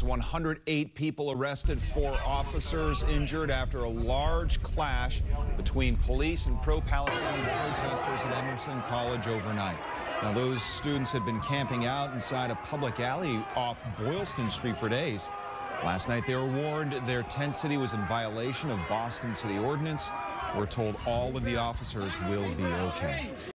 108 people arrested, 4 officers injured after a large clash between police and pro-Palestinian protesters at Emerson College overnight. Now, those students had been camping out inside a public alley off Boylston Street for days. Last night, they were warned their tent city was in violation of Boston City ordinance. We're told all of the officers will be okay.